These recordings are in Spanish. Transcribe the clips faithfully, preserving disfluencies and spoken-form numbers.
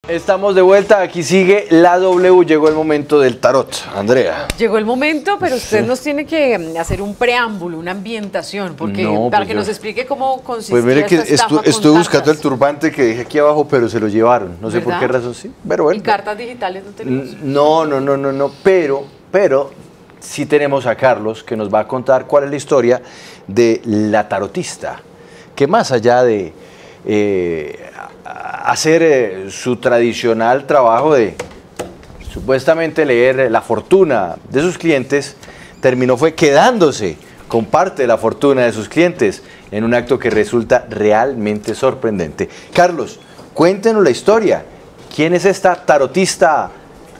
Estamos de vuelta, aquí sigue la W, llegó el momento del tarot. Andrea. Llegó el momento, pero usted sí. nos tiene que hacer un preámbulo, una ambientación, porque no, para pues que yo... nos explique cómo consistía Pues mire que esta estafa estu estuve buscando el turbante que dije aquí abajo, pero se lo llevaron, no sé ¿verdad? por qué razón, sí. Pero bueno. ¿Y cartas digitales no tenemos? No, no, no, no, no, pero, pero sí tenemos a Carlos que nos va a contar cuál es la historia de la tarotista, que más allá de... Eh, hacer eh, su tradicional trabajo de supuestamente leer la fortuna de sus clientes, terminó fue quedándose con parte de la fortuna de sus clientes en un acto que resulta realmente sorprendente. Carlos, cuéntenos la historia. ¿Quién es esta tarotista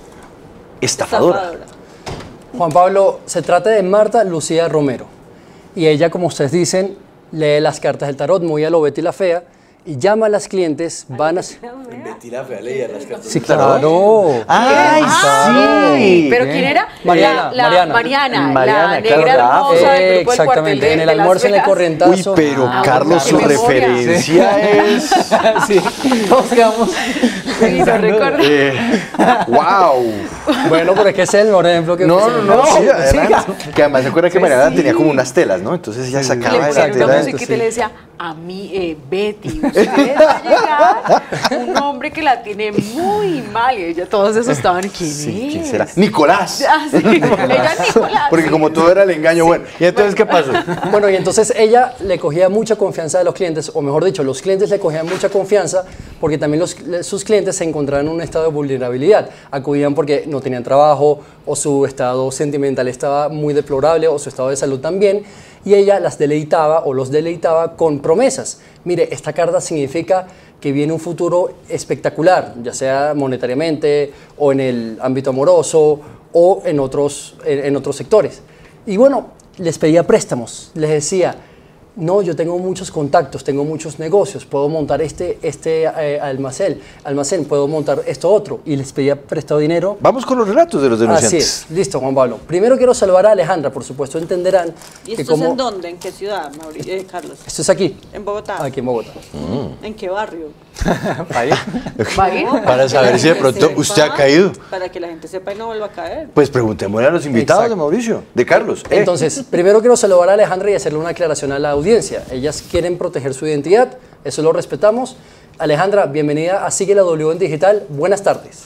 estafadora? estafadora? Juan Pablo, se trata de Marta Lucía Romero y ella, como ustedes dicen, lee las cartas del tarot muy a lo Betty la Fea y llama a las clientes, van a... Betty la Fea leía las cartas. Sí, claro. ¡Ay, sí! ¿Pero quién era? Mariana. La, la, Mariana, Mariana, la negra hermosa del grupo Exactamente, del cuartel de, en el almuerzo en el corrientazo. Uy, pero ah, Carlos, su referencia sí. es... sí, todos quedamos... Sí, no recuerdo. Eh, ¡Wow! Bueno, pero es que ese es el mejor ejemplo que... No, no, no, sí, sí, que además se acuerda que Mariana sí. tenía como unas telas, ¿no? Entonces ella sacaba de la tela. Una musiquita y le decía, a mí, eh, Betty, usted va a llegar un hombre que la tiene muy mal. Y ella, todos esos estaban, ¿quién sí, es? ¿Quién será? Nicolás. Ah, sí, ella Nicolás. Porque sí. como todo era el engaño, sí. bueno. ¿Y entonces qué pasó? Bueno, y entonces ella le cogía mucha confianza de los clientes, o mejor dicho, los clientes le cogían mucha confianza porque también los, sus clientes se encontraban en un estado de vulnerabilidad. Acudían porque no tenían trabajo, o su estado sentimental estaba muy deplorable, o su estado de salud también, y ella las deleitaba o los deleitaba con promesas. Mire, esta carta significa que viene un futuro espectacular, ya sea monetariamente, o en el ámbito amoroso, o en otros, en, en otros sectores. Y bueno, les pedía préstamos, les decía, no, yo tengo muchos contactos, tengo muchos negocios, puedo montar este, este eh, almacén, almacén, puedo montar esto otro, y les pedía prestado dinero. Vamos con los relatos de los denunciantes. Así es, listo, Juan Pablo. Primero quiero saludar a Alejandra, por supuesto, entenderán. ¿Y que esto como... es en dónde? ¿En qué ciudad, Mauricio, eh, Carlos? Esto es aquí. ¿En Bogotá? Aquí en Bogotá. Mm. ¿En qué barrio? Ahí. No, para saber si de pronto sepa, usted ha caído. Para que la gente sepa y no vuelva a caer. Pues preguntémosle a los invitados Exacto. de Mauricio, de Carlos. Eh. Entonces, primero quiero saludar a Alejandra y hacerle una aclaración a la audiencia. Ellas quieren proteger su identidad, eso lo respetamos. Alejandra, bienvenida a Sigue la W en Digital. Buenas tardes.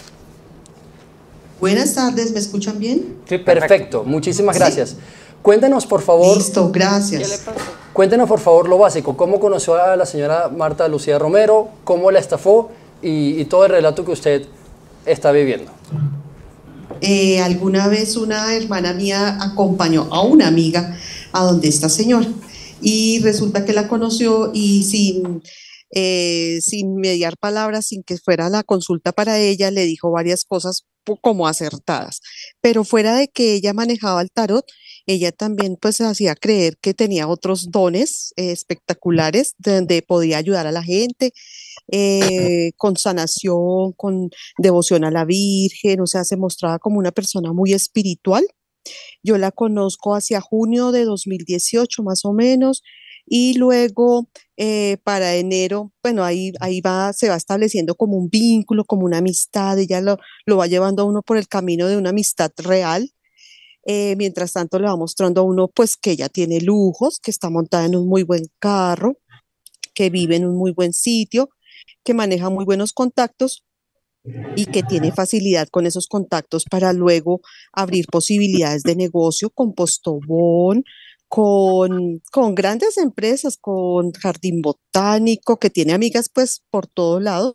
Buenas tardes, ¿me escuchan bien? Sí, perfecto. perfecto. Muchísimas gracias. ¿Sí? Cuéntenos, por favor. Listo, gracias. ¿Qué le pasó? Cuéntenos, por favor, lo básico. ¿Cómo conoció a la señora Marta Lucía Romero? ¿Cómo la estafó? Y, y todo el relato que usted está viviendo. Eh, alguna vez una hermana mía acompañó a una amiga a donde esta señora. Y resulta que la conoció y sin, eh, sin mediar palabras, sin que fuera la consulta para ella, le dijo varias cosas como acertadas. Pero fuera de que ella manejaba el tarot, ella también pues hacía creer que tenía otros dones eh, espectaculares donde podía ayudar a la gente eh, con sanación, con devoción a la Virgen, o sea, se mostraba como una persona muy espiritual. Yo la conozco hacia junio de dos mil dieciocho más o menos y luego eh, para enero, bueno, ahí, ahí va, se va estableciendo como un vínculo, como una amistad, ella lo, lo va llevando a uno por el camino de una amistad real. Eh, mientras tanto le va mostrando a uno pues que ella tiene lujos, que está montada en un muy buen carro, que vive en un muy buen sitio, que maneja muy buenos contactos y que tiene facilidad con esos contactos para luego abrir posibilidades de negocio con Postobón, con, con grandes empresas, con Jardín Botánico, que tiene amigas pues por todos lados.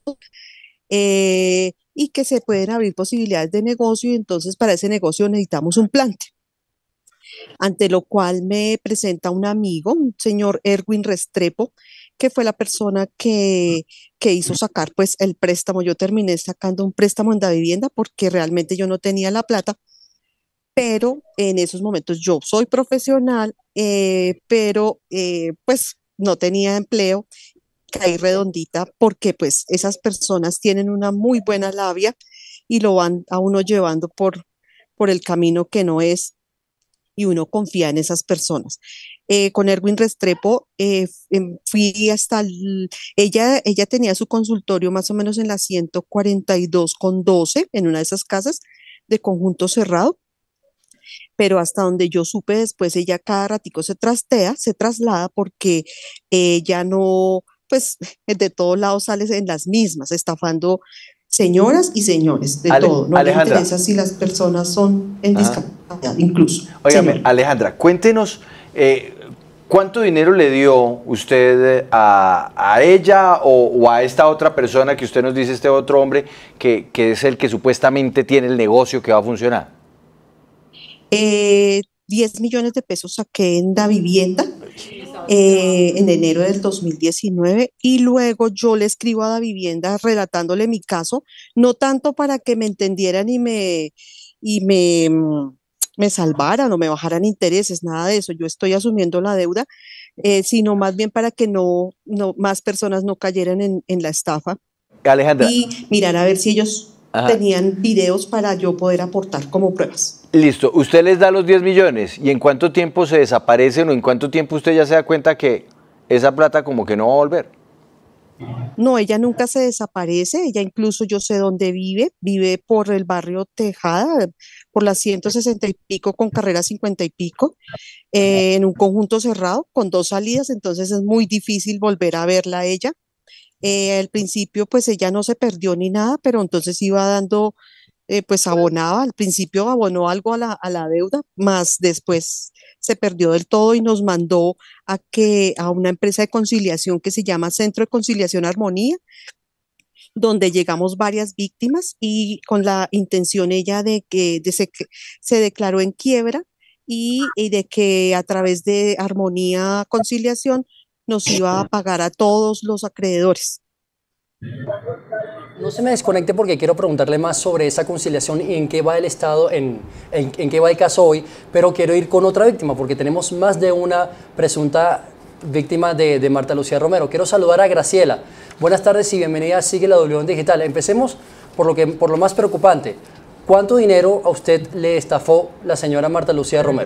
Eh, y que se pueden abrir posibilidades de negocio y entonces para ese negocio necesitamos un plante. Ante lo cual me presenta un amigo, un señor Erwin Restrepo, que fue la persona que, que hizo sacar pues el préstamo. Yo terminé sacando un préstamo en la vivienda porque realmente yo no tenía la plata, pero en esos momentos yo soy profesional, eh, pero eh, pues no tenía empleo. Caí redondita porque pues esas personas tienen una muy buena labia y lo van a uno llevando por, por el camino que no es. y uno confía en esas personas. Eh, con Erwin Restrepo eh, em, fui hasta, el- ella, ella tenía su consultorio más o menos en la ciento cuarenta y dos con doce, en una de esas casas de conjunto cerrado, pero hasta donde yo supe después, ella cada ratico se trastea, se traslada porque ella no, pues de todos lados sale en las mismas, estafando señoras y señores, de Ale- todo. No le Alejandra. interesa si las personas son en Ajá. discapacidad, incluso. Óigame, Señor. Alejandra, cuéntenos, eh, ¿cuánto dinero le dio usted a, a ella o, o a esta otra persona que usted nos dice, este otro hombre, que, que es el que supuestamente tiene el negocio que va a funcionar? Eh, diez millones de pesos saqué en la vivienda eh, en enero del dos mil diecinueve y luego yo le escribo a la vivienda relatándole mi caso, no tanto para que me entendieran y me, y me, mm, me salvaran o me bajaran intereses, nada de eso, yo estoy asumiendo la deuda, eh, sino más bien para que no, no más personas no cayeran en, en la estafa Alejandra, y mirar a ver si ellos ajá, tenían videos para yo poder aportar como pruebas. listo, usted les da los diez millones y en cuánto tiempo se desaparecen o en cuánto tiempo usted ya se da cuenta que esa plata como que no va a volver. No, ella nunca se desaparece, ella incluso yo sé dónde vive, vive por el barrio Tejada, por la ciento sesenta y pico con carrera cincuenta y pico, eh, en un conjunto cerrado con dos salidas, entonces es muy difícil volver a verla a ella. Eh, al principio pues ella no se perdió ni nada, pero entonces iba dando, eh, pues abonaba, al principio abonó algo a la, a la deuda, más después se perdió del todo y nos mandó a que a una empresa de conciliación que se llama Centro de Conciliación Armonía, donde llegamos varias víctimas y con la intención ella de que de se, se declaró en quiebra y, y de que a través de Armonía Conciliación nos iba a pagar a todos los acreedores. No se me desconecte porque quiero preguntarle más sobre esa conciliación y en qué va el Estado, en, en, en qué va el caso hoy, pero quiero ir con otra víctima porque tenemos más de una presunta víctima de, de Marta Lucía Romero. Quiero saludar a Graciela. Buenas tardes y bienvenida a Sigue la W Digital. Empecemos por lo, que, por lo más preocupante. ¿Cuánto dinero a usted le estafó la señora Marta Lucía Romero?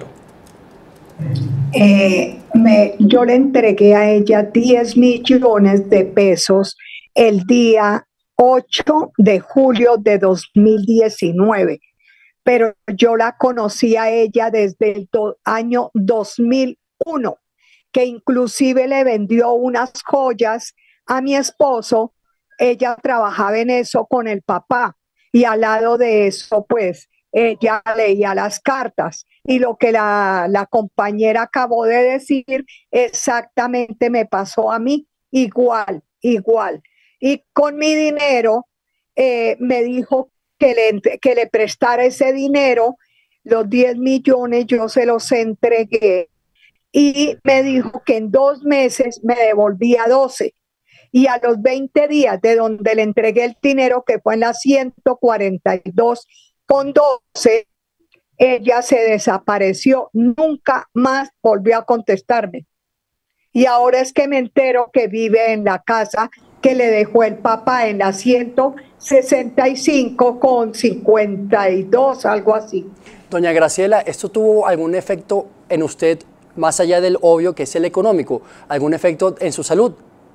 Eh, me, yo le entregué a ella diez millones de pesos el día ocho de julio de dos mil diecinueve, pero yo la conocí a ella desde el do, año dos mil uno, que inclusive le vendió unas joyas a mi esposo. Ella trabajaba en eso con el papá y al lado de eso pues ella leía las cartas y lo que la, la compañera acabó de decir exactamente me pasó a mí, igual, igual. Y con mi dinero eh, me dijo que le, que le prestara ese dinero, los diez millones yo se los entregué y me dijo que en dos meses me devolvía doce. Y a los veinte días de donde le entregué el dinero, que fue en la ciento cuarenta y dos con doce, ella se desapareció, nunca más volvió a contestarme. Y ahora es que me entero que vive en la casa que le dejó el papá en la ciento sesenta y cinco con cincuenta y dos, algo así. Doña Graciela, ¿esto tuvo algún efecto en usted, más allá del obvio que es el económico? ¿Algún efecto en su salud?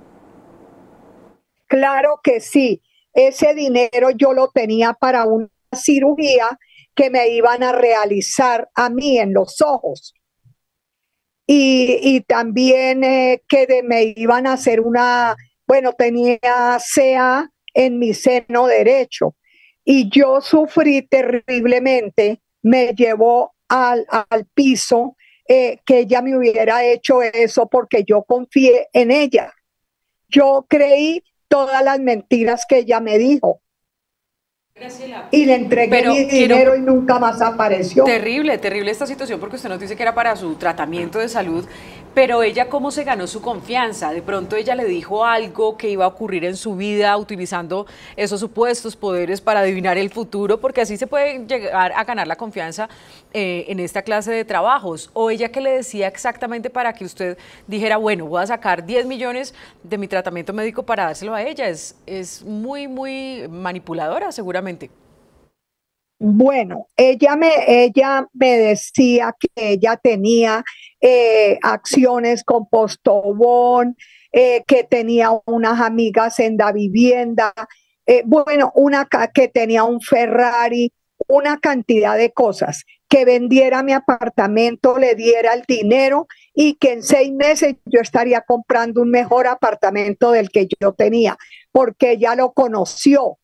Claro que sí. Ese dinero yo lo tenía para una cirugía que me iban a realizar a mí en los ojos. Y, y también eh, que de, me iban a hacer una, bueno, tenía C A en mi seno derecho. Y yo sufrí terriblemente, me llevó al, al piso eh, que ella me hubiera hecho eso porque yo confié en ella. Yo creí todas las mentiras que ella me dijo. Graciela, y le entregué pero mi quiero- dinero y nunca más apareció. Terrible, terrible esta situación porque usted nos dice que era para su tratamiento de salud, pero ella cómo se ganó su confianza. De pronto ella le dijo algo que iba a ocurrir en su vida utilizando esos supuestos poderes para adivinar el futuro, porque así se puede llegar a ganar la confianza eh, en esta clase de trabajos. O ella que le decía exactamente para que usted dijera, bueno, voy a sacar diez millones de mi tratamiento médico para dárselo a ella. Es, es muy, muy manipuladora seguramente. Bueno, ella me, ella me decía que ella tenía eh, acciones con Postobón, eh, que tenía unas amigas en la vivienda, eh, bueno, una que tenía un Ferrari, una cantidad de cosas, que vendiera mi apartamento, le diera el dinero y que en seis meses yo estaría comprando un mejor apartamento del que yo tenía, porque ella lo conoció.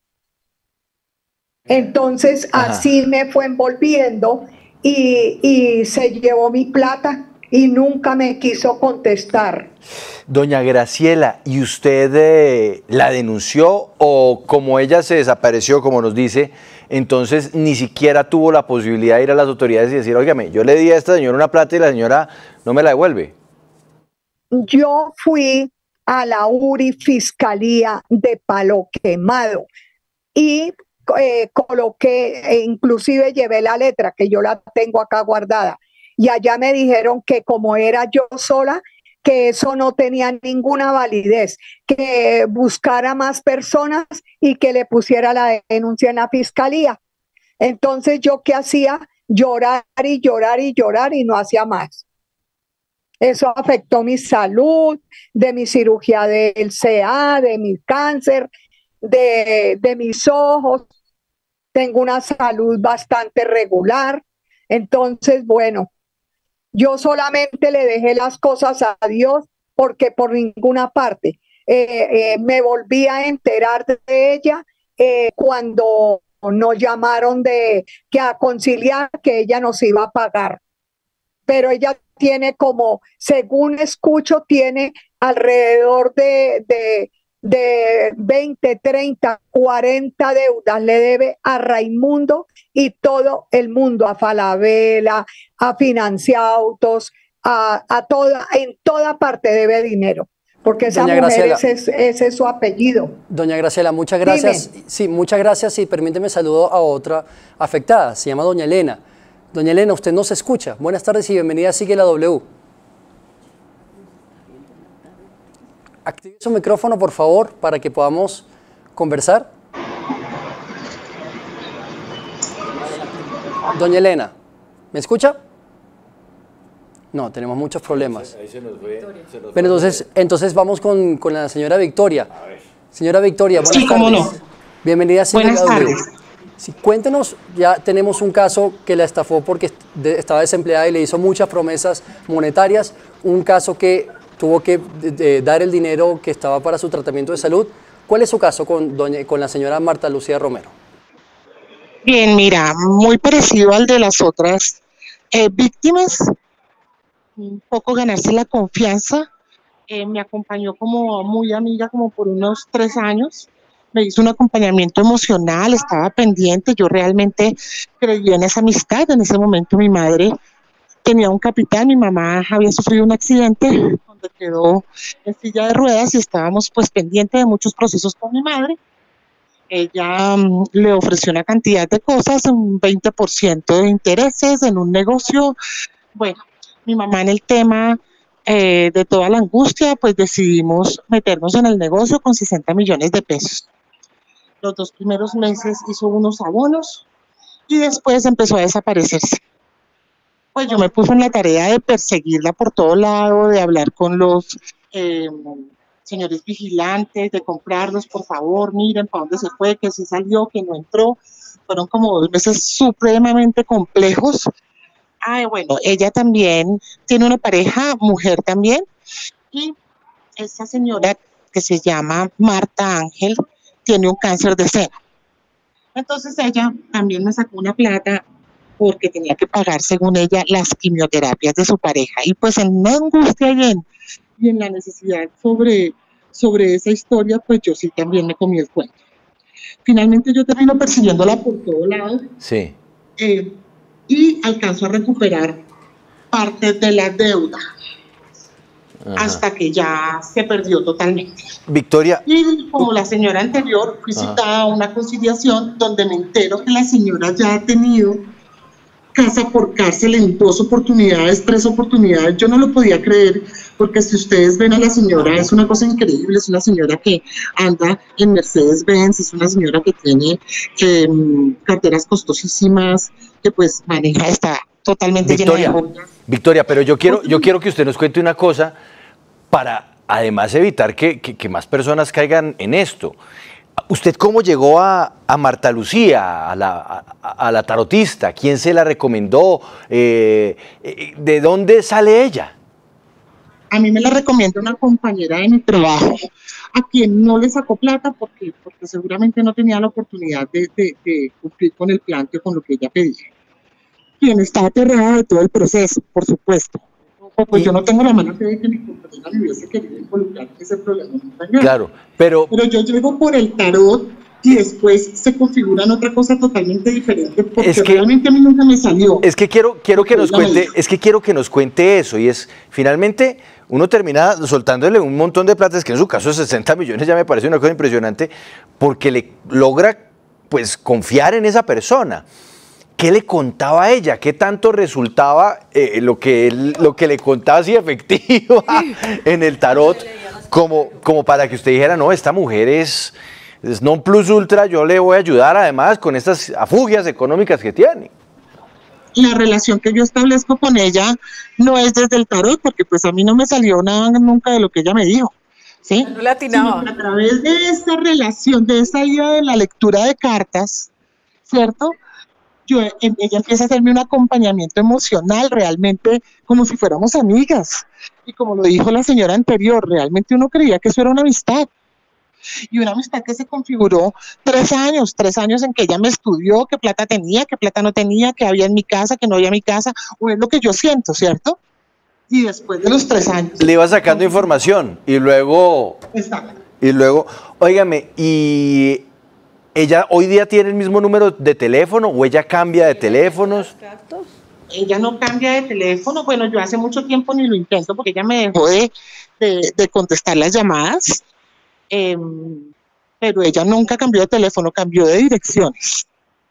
Entonces Ajá. así me fue envolviendo y, y se llevó mi plata y nunca me quiso contestar. Doña Graciela, ¿y usted eh, la denunció o como ella se desapareció, como nos dice, entonces ni siquiera tuvo la posibilidad de ir a las autoridades y decir, óigame, yo le di a esta señora una plata y la señora no me la devuelve? Yo fui a la U R I Fiscalía de Palo Quemado y eh, coloqué, e inclusive llevé la letra, que yo la tengo acá guardada, y allá me dijeron que como era yo sola, que eso no tenía ninguna validez, que buscara más personas y que le pusiera la denuncia en la fiscalía. Entonces, ¿yo qué hacía? Llorar y llorar y llorar y no hacía más. Eso afectó mi salud, de mi cirugía del C A, de mi cáncer, de, de mis ojos. Tengo una salud bastante regular. Entonces, bueno, yo solamente le dejé las cosas a Dios porque por ninguna parte eh, eh, me volví a enterar de ella eh, cuando nos llamaron de que a conciliar que ella nos iba a pagar. Pero ella tiene como, según escucho, tiene alrededor de, de, de veinte, treinta, cuarenta deudas. Le debe a Raimundo y todo el mundo, a Falabella, a Financiautos, a, a toda, en toda parte debe dinero. Porque esa Doña mujer, Graciela, ese, es- ese es su apellido. Doña Graciela, muchas gracias. Dime. Sí, muchas gracias y permíteme saludo a otra afectada, se llama Doña Elena. Doña Elena, usted nos escucha. Buenas tardes y bienvenida a Sigue la W. Active su micrófono, por favor, para que podamos conversar. Doña Elena, ¿me escucha? No, tenemos muchos problemas. Ahí se nos fue. Se nos Pero entonces, entonces vamos con, con la señora Victoria. Señora Victoria, buenas Sí, cómo tardes. no. Bienvenida a Sigue Buenas la W. tardes. Sí, cuéntenos, ya tenemos un caso que la estafó porque de- estaba desempleada y le hizo muchas promesas monetarias, un caso que tuvo que de- de dar el dinero que estaba para su tratamiento de salud. ¿Cuál es su caso con, doña, con la señora Marta Lucía Romero? Bien, mira, muy parecido al de las otras eh, víctimas, un poco ganarse la confianza. Eh, me acompañó como muy amiga, como por unos tres años. Me hizo un acompañamiento emocional, estaba pendiente. Yo realmente creía en esa amistad. En ese momento mi madre tenía un capital, mi mamá había sufrido un accidente donde quedó en silla de ruedas y estábamos pues pendientes de muchos procesos con mi madre. Ella mm, le ofreció una cantidad de cosas, un veinte por ciento de intereses en un negocio. Bueno, mi mamá en el tema eh, de toda la angustia, pues decidimos meternos en el negocio con sesenta millones de pesos. Los dos primeros meses hizo unos abonos y después empezó a desaparecerse. Pues yo me puse en la tarea de perseguirla por todo lado, de hablar con los eh, señores vigilantes, de comprarlos, por favor, miren para dónde se fue, que sí salió, que no entró. Fueron como dos meses supremamente complejos. Ay, bueno, ella también tiene una pareja, mujer también, y esta señora que se llama Marta Ángel tiene un cáncer de seno. Entonces ella también me sacó una plata porque tenía que pagar, según ella, las quimioterapias de su pareja. Y pues en una angustia y en, y en la necesidad sobre, sobre esa historia, pues yo sí también me comí el cuento. Finalmente yo termino persiguiéndola por todo lado. Sí. Eh, y alcanzó a recuperar parte de la deuda. Ajá. Hasta que ya se perdió totalmente. Victoria, Y como la señora anterior, fui Ajá. citada a una conciliación donde me entero que la señora ya ha tenido casa por cárcel en dos oportunidades, tres oportunidades. Yo no lo podía creer, porque si ustedes ven a la señora, es una cosa increíble, es una señora que anda en Mercedes-Benz, es una señora que tiene eh, carteras costosísimas, que pues maneja, está totalmente Victoria, llena de joyas. Victoria, pero yo quiero, yo quiero que usted nos cuente una cosa para además evitar que, que, que más personas caigan en esto. ¿Usted cómo llegó a, a Marta Lucía, a la, a, a la tarotista? ¿Quién se la recomendó? Eh, eh, ¿De dónde sale ella? A mí me la recomienda una compañera de mi trabajo, a quien no le sacó plata porque, porque seguramente no tenía la oportunidad de, de, de cumplir con el planteo, con lo que ella pedía. Quien está aterrada de todo el proceso, por supuesto. Pues yo no tengo la mala fe de que mi compañera me hubiese querido involucrar en ese problema. Claro, pero... Pero yo llego por el tarot y después se configuran otra cosa totalmente diferente, porque es que, realmente a mí nunca me salió. Es que quiero, quiero que nos cuente, es que quiero que nos cuente eso, y es, finalmente, uno termina soltándole un montón de plata, es que en su caso sesenta millones ya me parece una cosa impresionante, porque le logra, pues, confiar en esa persona. ¿Qué le contaba a ella? ¿Qué tanto resultaba eh, lo, que él, lo que le contaba así efectivo en el tarot como, como para que usted dijera, no, esta mujer es, es non plus ultra, yo le voy a ayudar además con estas afugias económicas que tiene? La relación que yo establezco con ella no es desde el tarot, porque pues a mí no me salió nada nunca de lo que ella me dijo, ¿sí? No le atinaba. Sino que a través de esa relación, de esa idea de la lectura de cartas, ¿cierto? Yo, ella empieza a hacerme un acompañamiento emocional, realmente como si fuéramos amigas. Y como lo dijo la señora anterior, realmente uno creía que eso era una amistad. Y una amistad que se configuró tres años, tres años en que ella me estudió qué plata tenía, qué plata no tenía, qué había en mi casa, qué no había en mi casa, o es lo que yo siento, ¿cierto? Y después de los tres años... Le iba sacando información y luego... Exacto. Y luego, óigame, y... ¿Ella hoy día tiene el mismo número de teléfono o ella cambia de teléfonos? Ella no cambia de teléfono. Bueno, yo hace mucho tiempo ni lo intento porque ella me dejó de, de, de contestar las llamadas. Eh, pero ella nunca cambió de teléfono, cambió de direcciones.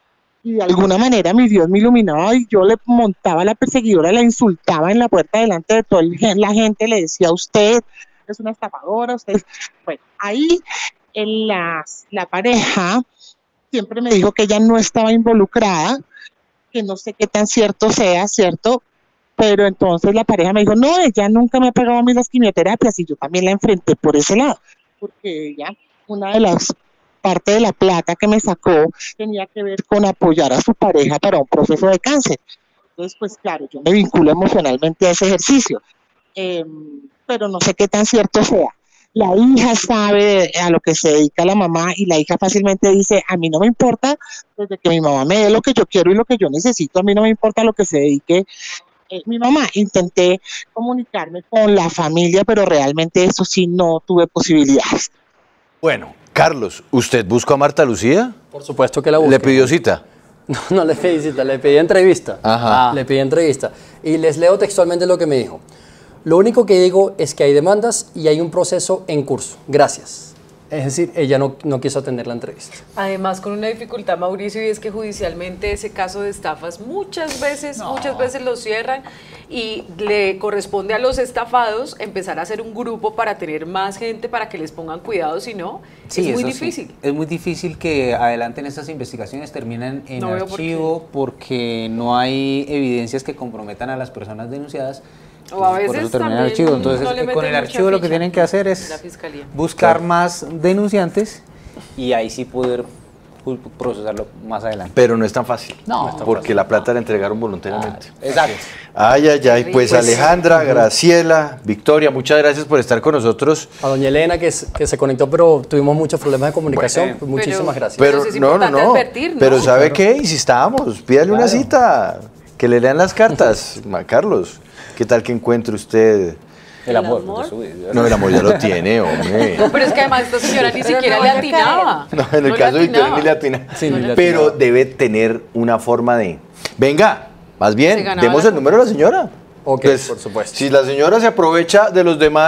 Y de alguna manera mi Dios me iluminaba y yo le montaba a la perseguidora, la insultaba en la puerta delante de toda la gente, le decía, usted es una estafadora, usted... Bueno, ahí en las, la pareja siempre me dijo que ella no estaba involucrada, que no sé qué tan cierto sea, ¿cierto? Pero entonces la pareja me dijo, no, ella nunca me ha pagado a mí las quimioterapias, y yo también la enfrenté por ese lado, porque ella, una de las partes de la plata que me sacó tenía que ver con apoyar a su pareja para un proceso de cáncer. Entonces, pues claro, yo me vinculo emocionalmente a ese ejercicio, eh, pero no sé qué tan cierto sea. La hija sabe a lo que se dedica la mamá y la hija fácilmente dice, a mí no me importa, desde que mi mamá me dé lo que yo quiero y lo que yo necesito, a mí no me importa lo que se dedique eh, mi mamá. Intenté comunicarme con la familia, pero realmente eso sí no tuve posibilidades. Bueno, Carlos, ¿usted buscó a Marta Lucía? Por supuesto que la busqué. ¿Le pidió cita? No, no le pedí cita, le pedí entrevista. Ajá. Le pedí entrevista. Y les leo textualmente lo que me dijo. Lo único que digo es que hay demandas y hay un proceso en curso. Gracias. Es decir, ella no, no quiso atender la entrevista. Además, con una dificultad, Mauricio, y es que judicialmente ese caso de estafas muchas veces, no. muchas veces lo cierran y le corresponde a los estafados empezar a hacer un grupo para tener más gente, para que les pongan cuidado, si no, sí, es muy eso difícil. Sí. Es muy difícil que adelanten estas investigaciones, terminen en no archivo por porque no hay evidencias que comprometan a las personas denunciadas. O a veces por eso termina también el archivo. Entonces, no con el archivo lo que tienen que hacer es buscar claro. más denunciantes y ahí sí poder procesarlo más adelante. Pero no es tan fácil. No, no es tan porque fácil. La plata la entregaron voluntariamente. Ah, exacto. Ay, ay, ay. Pues Alejandra, Graciela, Victoria, muchas gracias por estar con nosotros. A doña Elena, que, que se conectó, pero tuvimos muchos problemas de comunicación. Bueno, pues muchísimas pero, gracias. Pero, pero es no, no, no. Advertir, ¿no? Pero ¿sabe claro. qué? Insistamos, pídale claro. una cita, que le lean las cartas. Carlos, ¿qué tal que encuentre usted? El amor. ¿El amor? No, el amor ya lo tiene, hombre. No, pero es que además esta señora ni siquiera no le atinaba. No, en el no caso de Victoria ni le atina. Sí, no pero atinaba. Debe tener una forma de... Venga, más bien, demos el número a la señora. Ok, pues, por supuesto. Si la señora se aprovecha de los demás,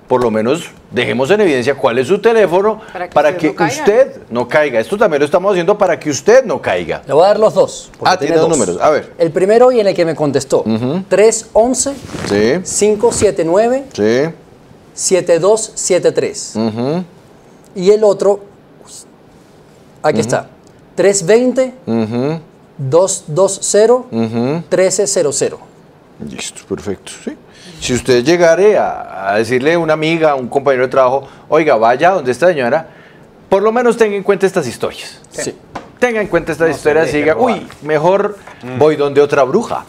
por lo menos dejemos en evidencia cuál es su teléfono Para que para usted que no caiga. usted no caiga. Esto también lo estamos haciendo para que usted no caiga. Le voy a dar los dos. porque Ah, tiene dos números. A ver. El primero y en el que me contestó. tres once, Sí, cinco siete nueve, sí. siete dos siete tres. Ujú, Y el otro, aquí está, tres veinte, ujú, dos dos cero, ujú. trece cero cero. Listo, perfecto. Sí. Si usted llegare a, a decirle a una amiga, a un compañero de trabajo, oiga, vaya donde esta señora, por lo menos tenga en cuenta estas historias. Sí. Tenga en cuenta estas No se historias y deje diga, robar. uy, mejor voy donde otra bruja.